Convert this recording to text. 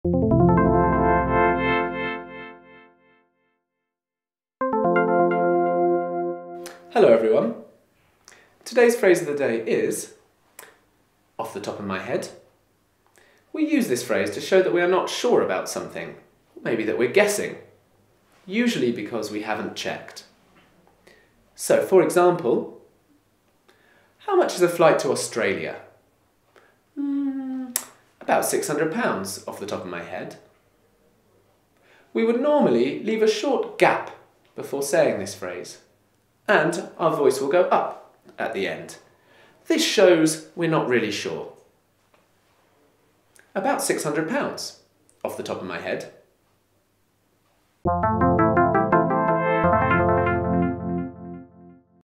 Hello everyone. Today's phrase of the day is, off the top of my head. We use this phrase to show that we are not sure about something, maybe that we're guessing, usually because we haven't checked. So, for example, how much is a flight to Australia? About £600 off the top of my head. We would normally leave a short gap before saying this phrase, and our voice will go up at the end. This shows we're not really sure. About £600 off the top of my head.